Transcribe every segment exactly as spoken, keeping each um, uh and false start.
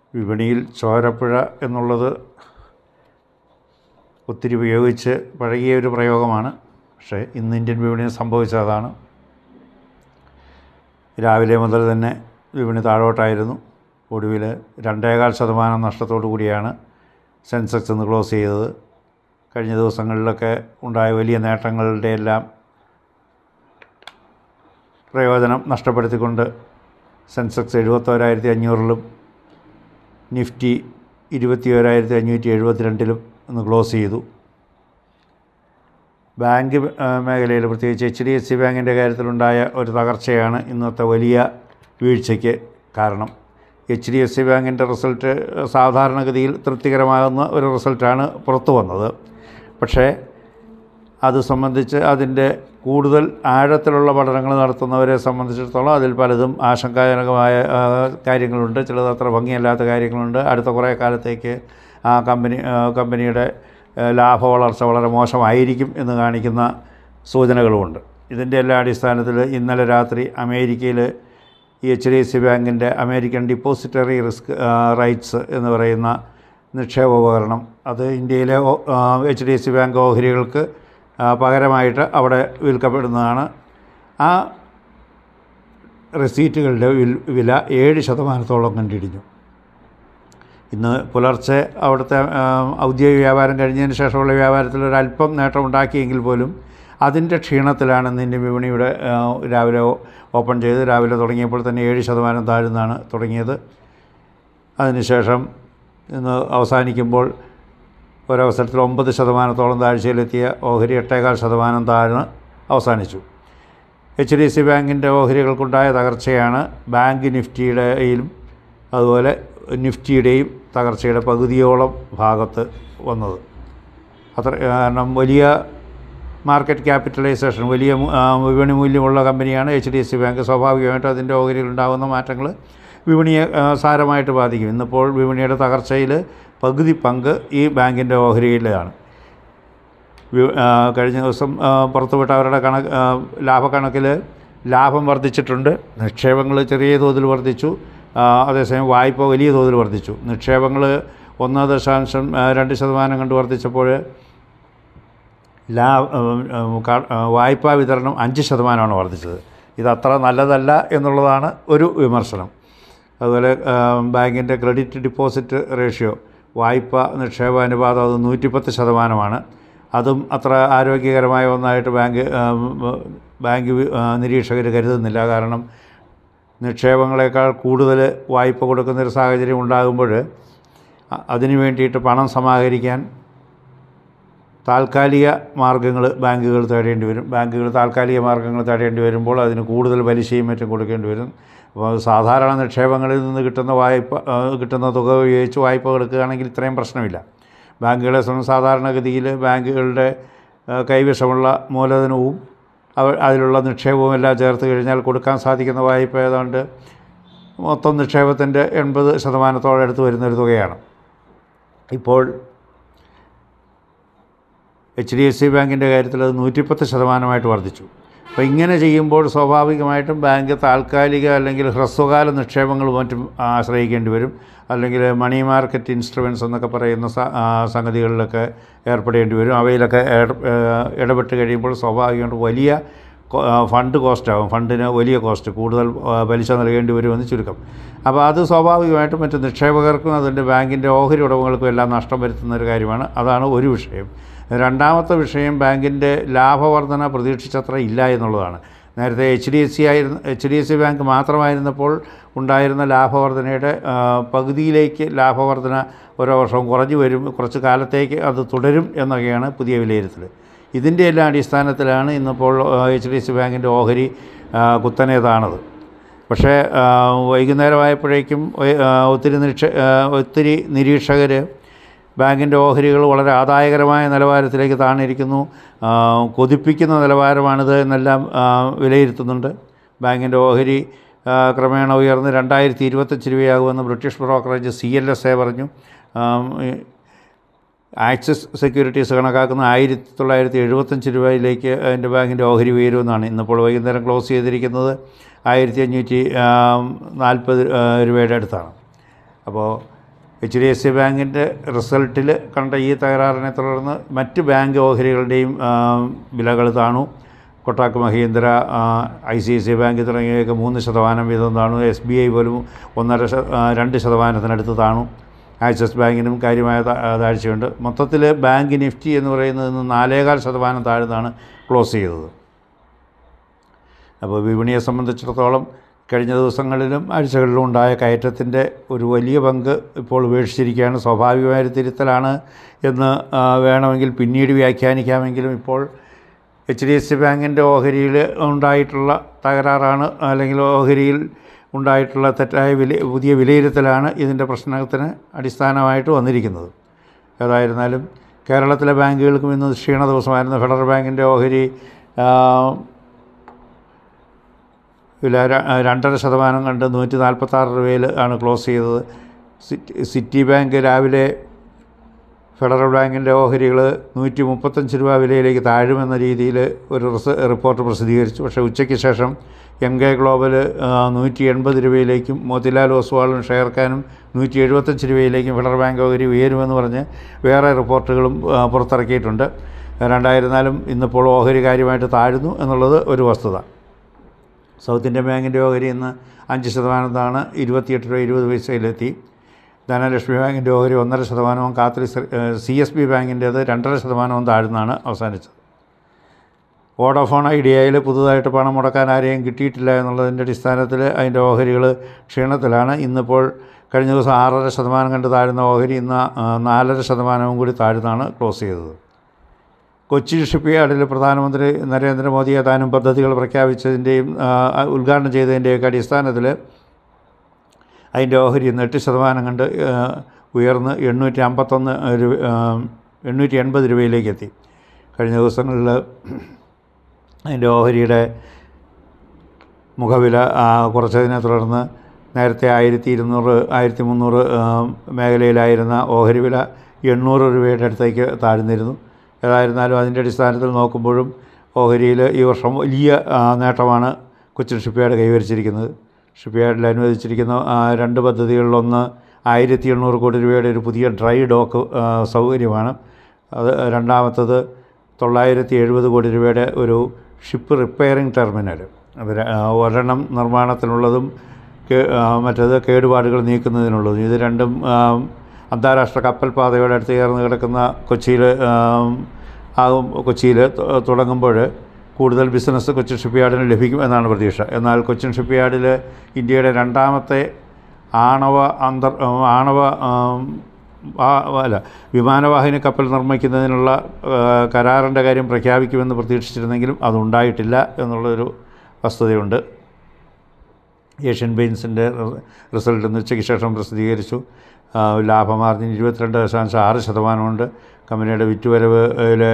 വിപണിയിൽ ചോരപ്പുഴ എന്നുള്ളത് ഒത്തിരി ഉപയോഗിച്ച് പഴകിയ ഒരു പ്രയോഗമാണ്. പക്ഷേ ഇന്ന് ഇന്ത്യൻ വിപണിയിൽ സംഭവിച്ചതാണ്. രാവിലെ മുതൽ തന്നെ വിപണി താഴോട്ടായിരുന്നു. ഒടുവിൽ രണ്ടേകാൽ ശതമാനം നഷ്ടത്തോടു കൂടിയാണ് സെൻസെക്സ് ഇന്ന് ക്ലോസ് ചെയ്തത്. കഴിഞ്ഞ ദിവസങ്ങളിലൊക്കെ ഉണ്ടായ വലിയ നേട്ടങ്ങളുടെ എല്ലാം പ്രയോജനം നഷ്ടപ്പെടുത്തിക്കൊണ്ട് സെൻസെക്സ് എഴുപത്തോരായിരത്തി അഞ്ഞൂറിലും നിഫ്റ്റി ഇരുപത്തി ഓരായിരത്തി അഞ്ഞൂറ്റി എഴുപത്തിരണ്ടിലും ഇന്ന് ക്ലോസ് ചെയ്തു. ബാങ്ക് മേഖലയിൽ പ്രത്യേകിച്ച് എച്ച് ഡി എഫ് സി ബാങ്കിൻ്റെ കാര്യത്തിലുണ്ടായ ഒരു തകർച്ചയാണ് ഇന്നത്തെ വലിയ വീഴ്ചയ്ക്ക് കാരണം. എച്ച് ഡി എഫ് സി ബാങ്കിൻ്റെ റിസൾട്ട് സാധാരണഗതിയിൽ തൃപ്തികരമാകുന്ന ഒരു റിസൾട്ടാണ് പുറത്തു വന്നത്. പക്ഷേ അത് സംബന്ധിച്ച് അതിൻ്റെ കൂടുതൽ ആഴത്തിലുള്ള പഠനങ്ങൾ നടത്തുന്നവരെ സംബന്ധിച്ചിടത്തോളം അതിൽ പലതും ആശങ്കാജനകമായ കാര്യങ്ങളുണ്ട്, ചിലത് അത്ര ഭംഗിയല്ലാത്ത കാര്യങ്ങളുണ്ട്. അടുത്ത കുറേ കാലത്തേക്ക് ആ കമ്പനി കമ്പനിയുടെ ലാഭ വളർച്ച വളരെ മോശമായിരിക്കും എന്ന് കാണിക്കുന്ന സൂചനകളുമുണ്ട്. ഇതിൻ്റെ എല്ലാ അടിസ്ഥാനത്തിൽ ഇന്നലെ രാത്രി അമേരിക്കയിൽ ഈ എച്ച് ഡി എഫ് സി ബാങ്കിൻ്റെ അമേരിക്കൻ ഡിപ്പോസിറ്ററി റിസ്ക് റൈറ്റ്സ് എന്ന് പറയുന്ന നിക്ഷേപ ഉപകരണം അത് ഇന്ത്യയിലെ H D F C bank ഓഹരികൾക്ക് പകരമായിട്ട് അവിടെ വിൽക്കപ്പെടുന്നതാണ്. ആ റെസീറ്റുകളുടെ വില ഏഴ് ശതമാനത്തോളം കണ്ടിടിഞ്ഞു. ഇന്ന് പുലർച്ചെ അവിടുത്തെ ഔദ്യോഗിക വ്യാപാരം കഴിഞ്ഞതിന് ശേഷമുള്ള വ്യാപാരത്തിൽ ഒരല്പം നേട്ടം ഉണ്ടാക്കിയെങ്കിൽ പോലും അതിൻ്റെ ക്ഷീണത്തിലാണ് ഇന്ന് ഇന്ത്യൻ വിപണിയുടെ രാവിലെ ഓപ്പൺ ചെയ്ത് രാവിലെ തുടങ്ങിയപ്പോൾ തന്നെ ഏഴ് ശതമാനം താഴ്ന്നാണ് തുടങ്ങിയത്. അതിനുശേഷം ഇന്ന് അവസാനിക്കുമ്പോൾ ഒരവസരത്തിൽ ഒമ്പത് ശതമാനത്തോളം താഴ്ചയിലെത്തിയ ഓഹരി എട്ടേകാൽ ശതമാനം താഴ്ന്ന് അവസാനിച്ചു. എച്ച് ഡി എഫ് സി ബാങ്കിൻ്റെ ഓഹരികൾക്കുണ്ടായ തകർച്ചയാണ് ബാങ്ക് നിഫ്റ്റിയുടെയും അതുപോലെ നിഫ്റ്റിയുടെയും തകർച്ചയുടെ പകുതിയോളം ഭാഗത്ത് വന്നത്. അത്ര കാരണം വലിയ മാർക്കറ്റ് ക്യാപിറ്റലൈസേഷൻ, വലിയ വിപണി മൂല്യമുള്ള കമ്പനിയാണ് H D F C bank. സ്വാഭാവികമായിട്ടും അതിൻ്റെ ഓഹരിയിലുണ്ടാകുന്ന മാറ്റങ്ങൾ വിപണിയെ സാരമായിട്ട് ബാധിക്കും. ഇന്നിപ്പോൾ വിപണിയുടെ തകർച്ചയിൽ പകുതി പങ്ക് ഈ ബാങ്കിൻ്റെ ഓഹരിയിലാണ്. കഴിഞ്ഞ ദിവസം പുറത്തുവിട്ട അവരുടെ കണക്ക് ലാഭക്കണക്കിൽ ലാഭം വർദ്ധിച്ചിട്ടുണ്ട്, നിക്ഷേപങ്ങൾ ചെറിയ തോതിൽ വർദ്ധിച്ചു, അതേസമയം വായ്പ വലിയ തോതിൽ വർദ്ധിച്ചു. നിക്ഷേപങ്ങൾ ഒന്ന് ദശാംശം രണ്ട് ശതമാനം കണ്ട് വർദ്ധിച്ചപ്പോൾ ലാ വായ്പാ വിതരണം അഞ്ച് ശതമാനമാണ് വർദ്ധിച്ചത്. ഇതത്ര നല്ലതല്ല എന്നുള്ളതാണ് ഒരു വിമർശനം. അതുപോലെ ബാങ്കിൻ്റെ ക്രെഡിറ്റ് ഡിപ്പോസിറ്റ് റേഷ്യോ, വായ്പ നിക്ഷേപ അനുപാതം അത് നൂറ്റിപ്പത്ത് ശതമാനമാണ്. അതും അത്ര ആരോഗ്യകരമായ ഒന്നായിട്ട് ബാങ്ക് ബാങ്ക് നിരീക്ഷകർ കരുതുന്നില്ല. കാരണം നിക്ഷേപങ്ങളെക്കാൾ കൂടുതൽ വായ്പ കൊടുക്കുന്നൊരു സാഹചര്യം ഉണ്ടാകുമ്പോൾ അതിനു വേണ്ടിയിട്ട് പണം സമാഹരിക്കാൻ താൽക്കാലിക മാർഗ്ഗങ്ങൾ ബാങ്കുകൾ തേടേണ്ടി വരും. ബാങ്കുകൾ താൽക്കാലിക മാർഗ്ഗങ്ങൾ തേടേണ്ടി വരുമ്പോൾ അതിന് കൂടുതൽ പലിശയും മറ്റും കൊടുക്കേണ്ടി വരും. അപ്പോൾ സാധാരണ നിക്ഷേപങ്ങളിൽ നിന്ന് കിട്ടുന്ന വായ്പ കിട്ടുന്ന തുക ഉപയോഗിച്ച് വായ്പ കൊടുക്കുകയാണെങ്കിൽ ഇത്രയും പ്രശ്നമില്ല. ബാങ്കുകളെ സംബന്ധിച്ച് സാധാരണഗതിയിൽ ബാങ്കുകളുടെ കൈവശമുള്ള മൂലധനവും അവ അതിലുള്ള നിക്ഷേപവും എല്ലാം ചേർത്ത് കഴിഞ്ഞാൽ കൊടുക്കാൻ സാധിക്കുന്ന വായ്പ ഏതാണ്ട് മൊത്തം നിക്ഷേപത്തിൻ്റെ എൺപത് ശതമാനത്തോളം അടുത്ത് വരുന്നൊരു തുകയാണ്. ഇപ്പോൾ എച്ച് ഡി എഫ് സി ബാങ്കിൻ്റെ കാര്യത്തിൽ അത് നൂറ്റിപ്പത്ത് ശതമാനമായിട്ട് വർദ്ധിച്ചു. അപ്പോൾ ഇങ്ങനെ ചെയ്യുമ്പോൾ സ്വാഭാവികമായിട്ടും ബാങ്ക് താൽക്കാലിക അല്ലെങ്കിൽ ഹ്രസ്വകാല നിക്ഷേപങ്ങൾ മറ്റും ആശ്രയിക്കേണ്ടി വരും. അല്ലെങ്കിൽ മണി മാർക്കറ്റ് ഇൻസ്ട്രുമെൻറ്റ്സ് എന്നൊക്കെ പറയുന്ന സംഗതികളിലൊക്കെ ഏർപ്പെടേണ്ടി വരും. അവയിലൊക്കെ ഇടപെട്ട് കഴിയുമ്പോൾ സ്വാഭാവികമായിട്ടും വലിയ ഫണ്ട് കോസ്റ്റാകും. ഫണ്ടിന് വലിയ കോസ്റ്റ്, കൂടുതൽ പലിശ നൽകേണ്ടി വരുമെന്ന് ചുരുക്കം. അപ്പോൾ അത് സ്വാഭാവികമായിട്ടും മറ്റ് നിക്ഷേപകർക്കും അതിൻ്റെ ബാങ്കിൻ്റെ ഓഹരി ഉടമകൾക്കും എല്ലാം നഷ്ടം വരുത്തുന്ന ഒരു കാര്യമാണ്. അതാണ് ഒരു വിഷയം. രണ്ടാമത്തെ വിഷയം ബാങ്കിൻ്റെ ലാഭവർധന പ്രതീക്ഷിച്ചത്ര ഇല്ല എന്നുള്ളതാണ്. നേരത്തെ എച്ച് ഡി എഫ് സി ആയിരുന്നു H D F C bank മാത്രമായിരുന്നപ്പോൾ ഉണ്ടായിരുന്ന ലാഭവർധനയുടെ പകുതിയിലേക്ക് ലാഭവർധന ഓരോ വർഷവും കുറഞ്ഞു വരും, കുറച്ച് കാലത്തേക്ക് അത് തുടരും എന്നൊക്കെയാണ് പുതിയ വിലയിരുത്തൽ. ഇതിൻ്റെ എല്ലാം അടിസ്ഥാനത്തിലാണ് ഇന്നിപ്പോൾ എച്ച് ഡി എഫ് സി ബാങ്കിൻ്റെ ഓഹരി കുത്തനെ താണത്. പക്ഷേ വൈകുന്നേരമായപ്പോഴേക്കും ഒത്തിരി നിക്ഷേ ഒത്തിരി നിരീക്ഷകർ ബാങ്കിൻ്റെ ഓഹരികൾ വളരെ ആദായകരമായ നിലവാരത്തിലേക്ക് താണിരിക്കുന്നു, കൊതിപ്പിക്കുന്ന നിലവാരമാണിത് എന്നെല്ലാം വിലയിരുത്തുന്നുണ്ട്. ബാങ്കിൻ്റെ ഓഹരി ക്രമേണ ഉയർന്ന് രണ്ടായിരത്തി ഇരുപത്തഞ്ച് രൂപയാകുമെന്ന് British brokerage C L S A പറഞ്ഞു. ആക്സിസ് സെക്യൂരിറ്റീസ് കണക്കാക്കുന്ന ആയിരത്തി തൊള്ളായിരത്തി എഴുപത്തഞ്ച് രൂപയിലേക്ക് അതിൻ്റെ ബാങ്കിൻ്റെ ഓഹരി ഉയരുമെന്നാണ്. ഇന്നിപ്പോൾ വൈകുന്നേരം ക്ലോസ് ചെയ്തിരിക്കുന്നത് ആയിരത്തി അഞ്ഞൂറ്റി നാൽപ്പത് രൂപയുടെ അടുത്താണ്. അപ്പോൾ എച്ച് ഡി എഫ് സി ബാങ്കിൻ്റെ റിസൾട്ടിൽ കണ്ട ഈ തകരാറിനെ തുടർന്ന് മറ്റ് ബാങ്ക് ഓഹരികളുടെയും വിലകൾ താണു. Kotak Mahindra, I C I C bank തുടങ്ങിയവയൊക്കെ മൂന്ന് ശതമാനം വീതം താണു. എസ് ബി ഐ പോലും ഒന്നര രണ്ട് ശതമാനത്തിനടുത്ത് താണു. ആക്സിസ് ബാങ്കിനും കാര്യമായ താഴ്ചയുണ്ട്. മൊത്തത്തിൽ ബാങ്ക് നിഫ്റ്റി എന്ന് പറയുന്നത് നാലേകാൽ ശതമാനം താഴ്ന്നാണ് ക്ലോസ് ചെയ്തത്. അപ്പോൾ വിപണിയെ സംബന്ധിച്ചിടത്തോളം കഴിഞ്ഞ ദിവസങ്ങളിലും ആഴ്ചകളിലും ഉണ്ടായ കയറ്റത്തിൻ്റെ ഒരു വലിയ പങ്ക് ഇപ്പോൾ ഉപേക്ഷിച്ചിരിക്കുകയാണ്. സ്വാഭാവികമായൊരു തിരുത്തലാണ് എന്ന് വേണമെങ്കിൽ പിന്നീട് വ്യാഖ്യാനിക്കാമെങ്കിലും ഇപ്പോൾ എച്ച് ഡി എഫ് സി ബാങ്കിൻ്റെ ഓഹരിയിൽ ഉണ്ടായിട്ടുള്ള തകരാറാണ്, അല്ലെങ്കിൽ ഓഹരിയിൽ ഉണ്ടായിട്ടുള്ള തെറ്റായ വില പുതിയ വിലയിരുത്തലാണ് ഇതിൻ്റെ പ്രശ്നത്തിന് അടിസ്ഥാനമായിട്ട് വന്നിരിക്കുന്നത്. ഏതായിരുന്നാലും കേരളത്തിലെ ബാങ്കുകൾക്കും ഇന്ന് ക്ഷീണ ദിവസമായിരുന്നു. ഫെഡറൽ ബാങ്കിൻ്റെ ഓഹരി വില രണ്ടര ശതമാനം കണ്ട് നൂറ്റി നാൽപ്പത്താറ് രൂപയിൽ ആണ് ക്ലോസ് ചെയ്തത്. സിറ്റി സിറ്റി ബാങ്ക് രാവിലെ ഫെഡറൽ ബാങ്കിൻ്റെ ഓഹരികൾ നൂറ്റി മുപ്പത്തഞ്ച് രൂപ വിലയിലേക്ക് താഴുമെന്ന രീതിയിൽ ഒരു റിപ്പോർട്ട് പ്രസിദ്ധീകരിച്ചു. പക്ഷേ ഉച്ചയ്ക്ക് ശേഷം എം കെ ഗ്ലോബൽ നൂറ്റി എൺപത് രൂപയിലേക്കും മോത്തിലാൽ ഒസ്വാളും ഷെയർഖാനും നൂറ്റി എഴുപത്തഞ്ച് രൂപയിലേക്കും ഫെഡറൽ ബാങ്ക് ഓഹരി ഉയരുമെന്ന് പറഞ്ഞ് വേറെ റിപ്പോർട്ടുകളും പുറത്തിറക്കിയിട്ടുണ്ട്. രണ്ടായിരുന്നാലും ഇന്നിപ്പോൾ ഓഹരി കാര്യമായിട്ട് താഴുന്നു എന്നുള്ളത് ഒരു വസ്തുത. സൗത്ത് ഇന്ത്യൻ ബാങ്കിൻ്റെ ഓഹരി ഇന്ന് അഞ്ച് ശതമാനത്താണ് ഇരുപത്തിയെട്ട് രൂപ ഇരുപത് പൈസയിലെത്തി. ധനലക്ഷ്മി ബാങ്കിൻ്റെ ഓഹരി ഒന്നര ശതമാനവും കാത്തലി സി എസ് ബി ബാങ്കിൻ്റേത് രണ്ടര ശതമാനവും താഴ്ന്നാണ് അവസാനിച്ചത്. വോഡാഫോൺ ഐഡിയയിൽ പുതുതായിട്ട് പണം മുടക്കാൻ ആരെയും കിട്ടിയിട്ടില്ല എന്നുള്ളതിൻ്റെ അടിസ്ഥാനത്തിൽ അതിൻ്റെ ഓഹരികൾ ക്ഷീണത്തിലാണ്. ഇന്നിപ്പോൾ കഴിഞ്ഞ ദിവസം ആറര ശതമാനം കണ്ട് താഴ്ന്ന ഓഹരി ഇന്ന് നാലര ശതമാനവും കൂടി താഴ്ന്നാണ് ക്ലോസ് ചെയ്തത്. കൊച്ചി ഷിപ്പ് യാർഡിൽ പ്രധാനമന്ത്രി നരേന്ദ്രമോദി ഏതാനും പദ്ധതികൾ പ്രഖ്യാപിച്ചതിൻ്റെയും ഉദ്ഘാടനം ചെയ്തതിൻ്റെയൊക്കെ അടിസ്ഥാനത്തിൽ അതിൻ്റെ ഓഹരി ഇന്ന് എട്ട് ശതമാനം കണ്ട് ഉയർന്ന് എണ്ണൂറ്റി അമ്പത്തൊന്ന് രൂപ എണ്ണൂറ്റി എൺപത് രൂപയിലേക്ക് എത്തി. കഴിഞ്ഞ ദിവസങ്ങളിൽ അതിൻ്റെ ഓഹരിയുടെ മുഖവില കുറച്ചതിനെ തുടർന്ന് നേരത്തെ ആയിരത്തി ഇരുന്നൂറ് ആയിരത്തി മുന്നൂറ് മേഖലയിലായിരുന്ന ഓഹരി വില എണ്ണൂറ് രൂപയുടെ അടുത്തേക്ക് താഴ്ന്നിരുന്നു. ഏതായിരുന്നാലും അതിൻ്റെ അടിസ്ഥാനത്തിൽ നോക്കുമ്പോഴും ഓഹരിയിൽ ഈ വർഷം വലിയ നേട്ടമാണ് കൊച്ചിൻ ഷിപ്പ് യാർഡ് കൈവരിച്ചിരിക്കുന്നത്. ഷിപ്പ് യാർഡിൽ അനുവദിച്ചിരിക്കുന്ന രണ്ട് പദ്ധതികളിലൊന്ന് ആയിരത്തി എണ്ണൂറ് കോടി രൂപയുടെ ഒരു പുതിയ ഡ്രൈ ഡോക്ക് സൗകര്യമാണ്. അത് രണ്ടാമത്തത് തൊള്ളായിരത്തി എഴുപത് കോടി രൂപയുടെ ഒരു ഷിപ്പ് റിപ്പയറിംഗ് ടെർമിനൽ. ഒരെണ്ണം നിർമ്മാണത്തിനുള്ളതും മറ്റേത് കേടുപാടുകൾ നീക്കുന്നതിനുള്ളതും. ഇത് രണ്ടും അന്താരാഷ്ട്ര കപ്പൽ പാതയോട് അടുത്ത് ചേർന്ന് കിടക്കുന്ന കൊച്ചിയിൽ ആകും കൊച്ചിയിൽ തുടങ്ങുമ്പോൾ കൂടുതൽ ബിസിനസ് കൊച്ചിൻ ഷിപ്പ് യാർഡിന് ലഭിക്കും എന്നാണ് പ്രതീക്ഷ. എന്നാൽ കൊച്ചിൻ ഷിപ്പ് യാർഡിൽ ഇന്ത്യയുടെ രണ്ടാമത്തെ ആണവ അന്തർ ആണവ അല്ല വിമാനവാഹിനി കപ്പൽ നിർമ്മിക്കുന്നതിനുള്ള കരാറിൻ്റെ കാര്യം പ്രഖ്യാപിക്കുമെന്ന് പ്രതീക്ഷിച്ചിരുന്നെങ്കിലും അതുണ്ടായിട്ടില്ല എന്നുള്ളൊരു വസ്തുതയുണ്ട്. ഏഷ്യൻ പെയിൻസിൻ്റെ റിസൾട്ട് ഇന്ന് ഉച്ചയ്ക്ക് ശേഷം പ്രസിദ്ധീകരിച്ചു. ലാഭമാർജിൻ ഇരുപത്തിരണ്ട് ദശാംശം ആറ് ശതമാനമുണ്ട്. കമ്പനിയുടെ വിറ്റുവരവിലെ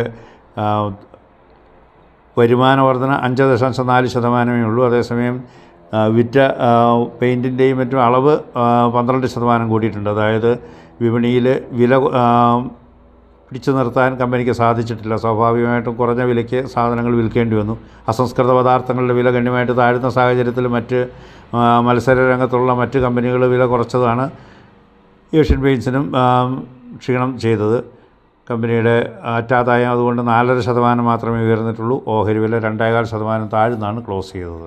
വരുമാന വർധന അഞ്ച് ദശാംശം നാല് ശതമാനമേ ഉള്ളൂ. അതേസമയം വിറ്റ പെയിൻറ്റിൻ്റെയും മറ്റും അളവ് പന്ത്രണ്ട് ശതമാനം കൂടിയിട്ടുണ്ട്. അതായത് വിപണിയിൽ വില പിടിച്ചു നിർത്താൻ കമ്പനിക്ക് സാധിച്ചിട്ടില്ല. സ്വാഭാവികമായിട്ടും കുറഞ്ഞ വിലയ്ക്ക് സാധനങ്ങൾ വിൽക്കേണ്ടി വന്നു. അസംസ്കൃത പദാർത്ഥങ്ങളുടെ വില ഗണ്യമായിട്ട് താഴ്ന്ന സാഹചര്യത്തിൽ മറ്റ് മത്സര രംഗത്തുള്ള മറ്റ് കമ്പനികൾ വില കുറച്ചതാണ് ഏഷ്യൻ പെയിൻറ്റ്സിനും ക്ഷീണം ചെയ്തത്. കമ്പനിയുടെ അറ്റാദായം അതുകൊണ്ട് നാലര ശതമാനം മാത്രമേ ഉയർന്നിട്ടുള്ളൂ. ഓഹരി വില രണ്ടേകാൽ ശതമാനം താഴ്ന്നാണ് ക്ലോസ് ചെയ്തത്.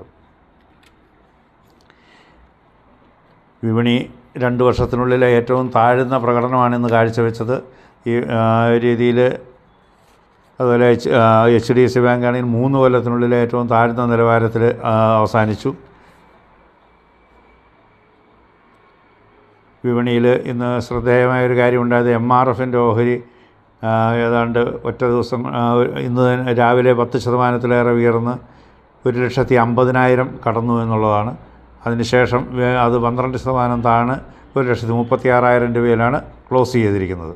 വിപണി രണ്ട് വർഷത്തിനുള്ളിലെ ഏറ്റവും താഴ്ന്ന പ്രകടനമാണ് ഇന്ന് കാഴ്ചവെച്ചത്. ഈ രീതിയിൽ അതുപോലെ H H D F C ബാങ്കാണെങ്കിൽ മൂന്ന് കൊല്ലത്തിനുള്ളിലെ ഏറ്റവും താഴ്ന്ന നിലവാരത്തിൽ അവസാനിച്ചു. വിപണിയിൽ ഇന്ന് ശ്രദ്ധേയമായൊരു കാര്യമുണ്ടായത് എം ആർ എഫിൻ്റെ ഓഹരി ഏതാണ്ട് ഒറ്റ ദിവസം ഇന്ന് രാവിലെ പത്ത് ശതമാനത്തിലേറെ ഉയർന്ന് ഒരു ലക്ഷത്തി അമ്പതിനായിരം കടന്നു എന്നുള്ളതാണ്. അതിനുശേഷം അത് പന്ത്രണ്ട് ശതമാനം താഴ്ന്ന് ഒരു ലക്ഷത്തി മുപ്പത്തി ആറായിരം രൂപയിലാണ് ക്ലോസ് ചെയ്തിരിക്കുന്നത്.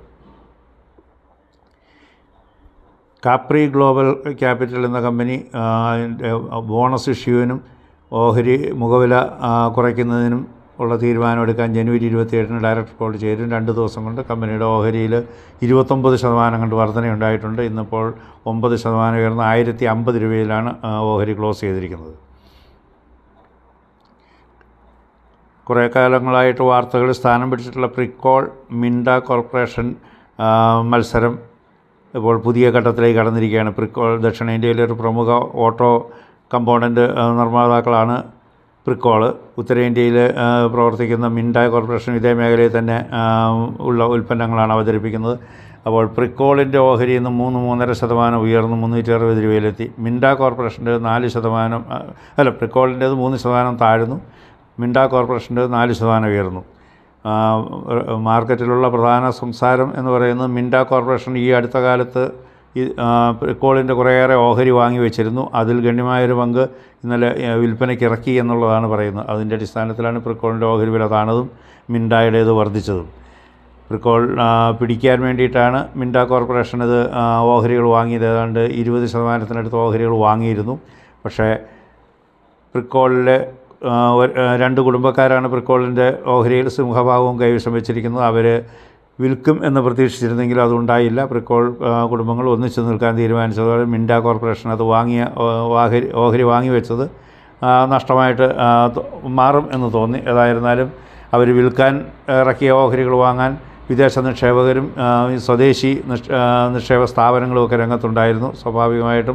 കാപ്രി ഗ്ലോബൽ ക്യാപിറ്റൽ എന്ന കമ്പനി അതിൻ്റെ ബോണസ് ഇഷ്യൂവിനും ഓഹരി മുഖവില കുറയ്ക്കുന്നതിനും ഉള്ള തീരുമാനമെടുക്കാൻ ജനുവരി ഇരുപത്തിയേഴിന് ഡയറക്ടർ ബോർഡ് ചേരും. രണ്ട് ദിവസം കൊണ്ട് കമ്പനിയുടെ ഓഹരിയിൽ ഇരുപത്തൊമ്പത് ശതമാനം കണ്ട് വർധനയുണ്ടായിട്ടുണ്ട്. ഇന്നിപ്പോൾ ഒമ്പത് ശതമാനം ഉയർന്ന് ആയിരത്തി അമ്പത് രൂപയിലാണ് ഓഹരി ക്ലോസ് ചെയ്തിരിക്കുന്നത്. കുറേ കാലങ്ങളായിട്ട് വാർത്തകളിൽ സ്ഥാനം പിടിച്ചിട്ടുള്ള പ്രിക്കോൾ മിൻഡ കോർപ്പറേഷൻ മത്സരം ഇപ്പോൾ പുതിയ ഘട്ടത്തിലേക്ക് കടന്നിരിക്കുകയാണ്. പ്രിക്കോൾ ദക്ഷിണേന്ത്യയിലെ ഒരു പ്രമുഖ ഓട്ടോ കമ്പോണൻ്റ് നിർമ്മാതാക്കളാണ് പ്രിക്കോൾ. ഉത്തരേന്ത്യയിൽ പ്രവർത്തിക്കുന്ന മിൻഡ കോർപ്പറേഷൻ ഇതേ മേഖലയിൽ തന്നെ ഉള്ള ഉൽപ്പന്നങ്ങളാണ് അവതരിപ്പിക്കുന്നത്. അപ്പോൾ പ്രിക്കോളിൻ്റെ ഓഹരി ഇന്ന് മൂന്ന് മൂന്നര ശതമാനം ഉയർന്ന് മുന്നൂറ്റി അറുപത് രൂപയിലെത്തി. മിൻഡ കോർപ്പറേഷൻ്റെ നാല് ശതമാനം അല്ല പ്രിക്കോളിൻ്റേത് മൂന്ന് ശതമാനം താഴ്ന്നു. മിൻഡ കോർപ്പറേഷൻ്റെ നാല് ശതമാനം ഉയർന്നു. മാർക്കറ്റിലുള്ള പ്രധാന സംസാരം എന്ന് പറയുന്നത് മിൻഡ കോർപ്പറേഷൻ ഈ അടുത്ത കാലത്ത് ഈ പ്രിക്കോളിൻ്റെ കുറേയേറെ ഓഹരി വാങ്ങി വെച്ചിരുന്നു. അതിൽ ഗണ്യമായൊരു പങ്ക് ഇന്നലെ വിൽപ്പനയ്ക്ക് ഇറക്കി എന്നുള്ളതാണ് പറയുന്നത്. അതിൻ്റെ അടിസ്ഥാനത്തിലാണ് പ്രിക്കോളിൻ്റെ ഓഹരി വില താണതും മിൻഡയുടേത് വർദ്ധിച്ചതും. പ്രിക്കോൾ പിടിക്കാൻ വേണ്ടിയിട്ടാണ് മിൻഡ കോർപ്പറേഷൻ ഇത് ഓഹരികൾ വാങ്ങിയത്. ഏതാണ്ട് ഇരുപത് ശതമാനത്തിനടുത്ത് ഓഹരികൾ വാങ്ങിയിരുന്നു. പക്ഷേ പ്രിക്കോളിലെ രണ്ട് കുടുംബക്കാരാണ് പ്രിക്കോളിൻ്റെ ഓഹരിയിൽ സിംഹഭാഗവും കൈവശം വെച്ചിരിക്കുന്നത്. അവർ വിൽക്കും എന്ന് പ്രതീക്ഷിച്ചിരുന്നെങ്കിൽ അതുണ്ടായില്ല. പ്രിക്കോൾ കുടുംബങ്ങൾ ഒന്നിച്ചു നിൽക്കാൻ തീരുമാനിച്ചതോടെ മിൻഡ കോർപ്പറേഷൻ അത് വാങ്ങിയ ഓഹരി ഓഹരി വാങ്ങി വെച്ചത് നഷ്ടമായിട്ട് മാറും എന്ന് തോന്നി. ഏതായിരുന്നാലും അവർ വിൽക്കാൻ ഇറക്കിയ ഓഹരികൾ വാങ്ങാൻ വിദേശ നിക്ഷേപകരും സ്വദേശി നിക്ഷേപ സ്ഥാപനങ്ങളും ഒക്കെ രംഗത്തുണ്ടായിരുന്നു. സ്വാഭാവികമായിട്ടും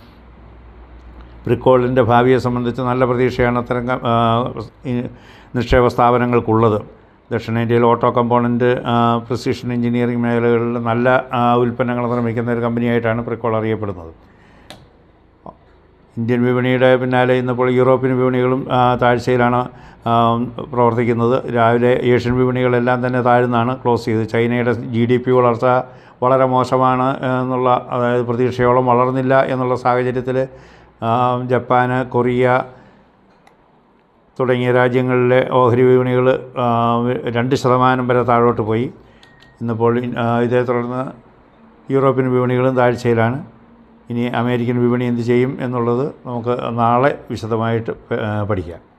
പ്രിക്കോളിൻ്റെ ഭാവിയെ സംബന്ധിച്ച് നല്ല പ്രതീക്ഷയാണ് അത്തരം നിക്ഷേപ സ്ഥാപനങ്ങൾക്കുള്ളത്. ദക്ഷിണേന്ത്യയിൽ ഓട്ടോ കമ്പോണൻ്റ് പ്രിസിഷൻ എഞ്ചിനീയറിംഗ് മേഖലകളിൽ നല്ല ഉൽപ്പന്നങ്ങൾ നിർമ്മിക്കുന്ന ഒരു കമ്പനിയായിട്ടാണ് പ്രിക്കോൾ അറിയപ്പെടുന്നത്. ഇന്ത്യൻ വിപണിയുടെ പിന്നാലെ ഇന്നിപ്പോൾ യൂറോപ്യൻ വിപണികളും താഴ്ചയിലാണ് പ്രവർത്തിക്കുന്നത്. രാവിലെ ഏഷ്യൻ വിപണികളെല്ലാം തന്നെ താഴ്ന്നാണ് ക്ലോസ് ചെയ്തത്. ചൈനയുടെ ജി ഡി പി വളർച്ച വളരെ മോശമാണ് എന്നുള്ള, അതായത് പ്രതീക്ഷയോളം വളർന്നില്ല എന്നുള്ള സാഹചര്യത്തിൽ ജപ്പാൻ, കൊറിയ തുടങ്ങിയ രാജ്യങ്ങളിലെ ഓഹരി വിപണികൾ രണ്ട് ശതമാനം വരെ താഴോട്ട് പോയി. ഇന്നിപ്പോൾ ഇതേ തുടർന്ന് യൂറോപ്യൻ വിപണികളും താഴ്ചയിലാണ്. ഇനി അമേരിക്കൻ വിപണി എന്ത് ചെയ്യും എന്നുള്ളത് നമുക്ക് നാളെ വിശദമായിട്ട് പഠിക്കാം.